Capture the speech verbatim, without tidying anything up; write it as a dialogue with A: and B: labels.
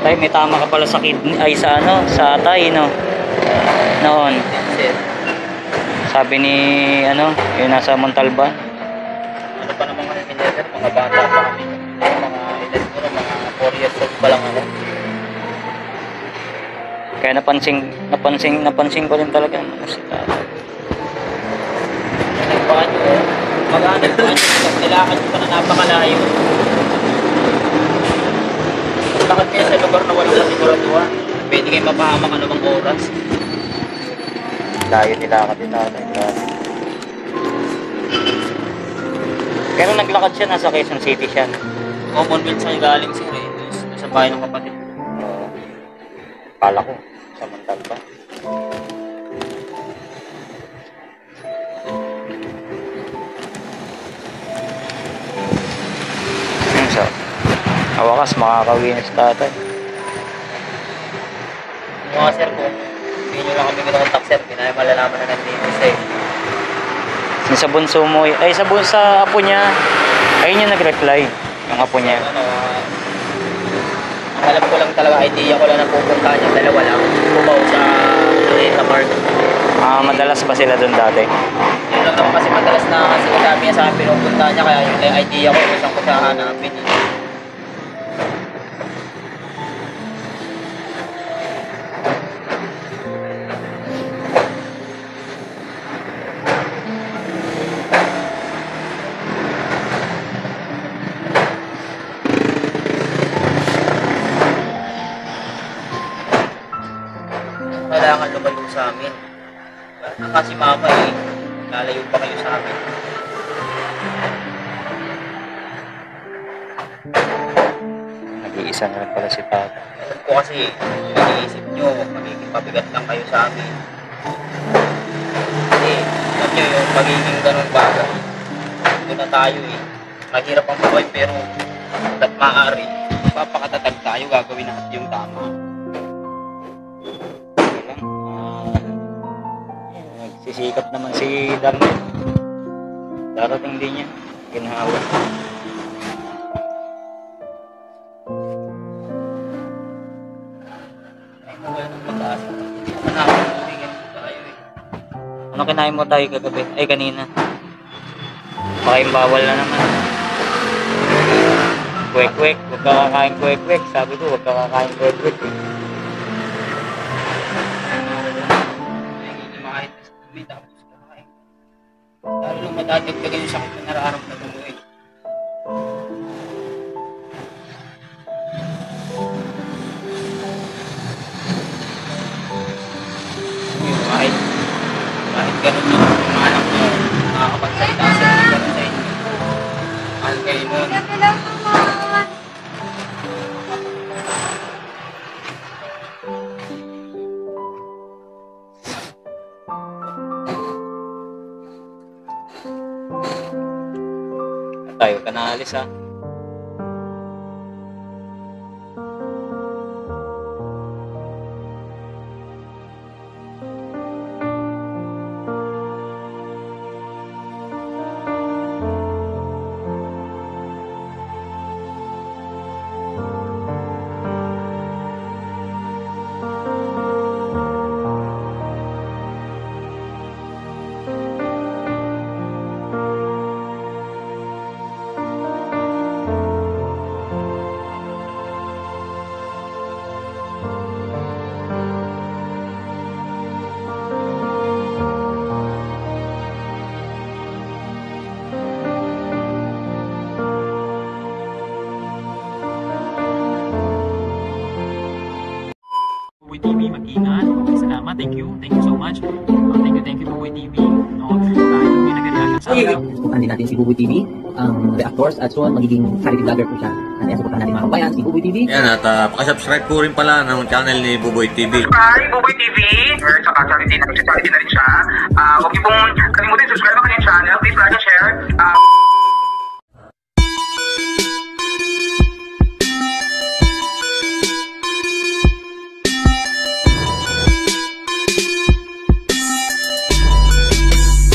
A: Tay, may tama ka pala sa kidney, ay sa ano, sa atay, no? Noon. Sabi ni, ano, yung nasa Montalban.
B: Ano pa naman kami mineder, mga bata pa kami. Mga edad ko na, mga four years old pa lang ako.
A: Kaya napansin, napansin, napansin ko rin talaga ano si tatay.
B: Nagpaan nyo, mag-aanal po nyo, nilakad ko pa na napakalayo. Lakad kayo sa lugar na walang kasiguraduhan. Pwede kayo mapahamak anumang oras.
A: Layo nila ka din tatay. Pero naglakad siya, nasa Quezon City siya.
B: Commonwealth siya galing sir eh. Sa bahay ng kapatid.
A: Oo. Kala ko, sa Montalban. Yun sa awakas, makakawin na si tatay.
B: Yung mga sir ko, hindi nyo lang kami kinokontak sir. Hindi na malalaman na nandito sir.
A: Yung sa bunso mo, ay sa bunso sa apo niya, ayun yung nag-reply, yung apo niya.
B: Ano, uh, ang alam ko lang talaga, idea ko lang na pupunta niya, dalawa lang, bumaw sa Luneta Park.
A: Ah, madalas pa sila doon dati?
B: Yun lang naman kasi madalas na kasi sabi niya sa akin pinupunta niya, kaya yun lang idea ko kung saan ko siya hanapin. Kailangan lumayo sa amin. Kasi mama eh, lalayo pa kayo sa amin.
A: Nag-iisa na rin pala si tata.
B: Alam ko kasi, iniisip nyo, magiging pabigat lang kayo sa amin. Kasi, alam nyo yung magiging ganun bagay. Doon na tayo eh. Mahirap ang buhay pero hanggat maaari, papakatatag tayo, gagawin natin yung tama.
A: Sisikap naman si Darnell. Darating din niya. Ginhawa. Ano kinain mo tayo kagabi? Ay, kanina. Baka yung bawal na naman. Kwek-kwek. Huwag ka kakain kwek-kwek. Sabi ko, huwag ka kakain kwek-kwek. Eh.
B: Tapos kakain. Lalo lang madadagdagan yung sakit na nararamdaman mo eh. Yung kahit kahit ganun yung mga anak mo nakakapagsalita sa mga sa inyo. Mahal kayo nun.
A: Tayo ka na alis ha.
C: Buboy T V, mag-ingat. Okay, salamat. Thank you. Thank you so much. Uh, thank you, thank you, Buboy T V. No, kahit hindi nag-reaction sa akin.
D: Supportan din natin si Buboy T V, ang um, reactors, at soon magiging charity vlogger po siya. At yan, supportan natin mga kabayan, si Buboy T V.
E: Yan, at uh, pakasubscribe po rin pala ng channel ni Buboy T V.
F: Hi, Buboy T V. Saka charity na, charity na rin siya. Uh, huwag niyo pong kalimutin, subscribe ka rin siya.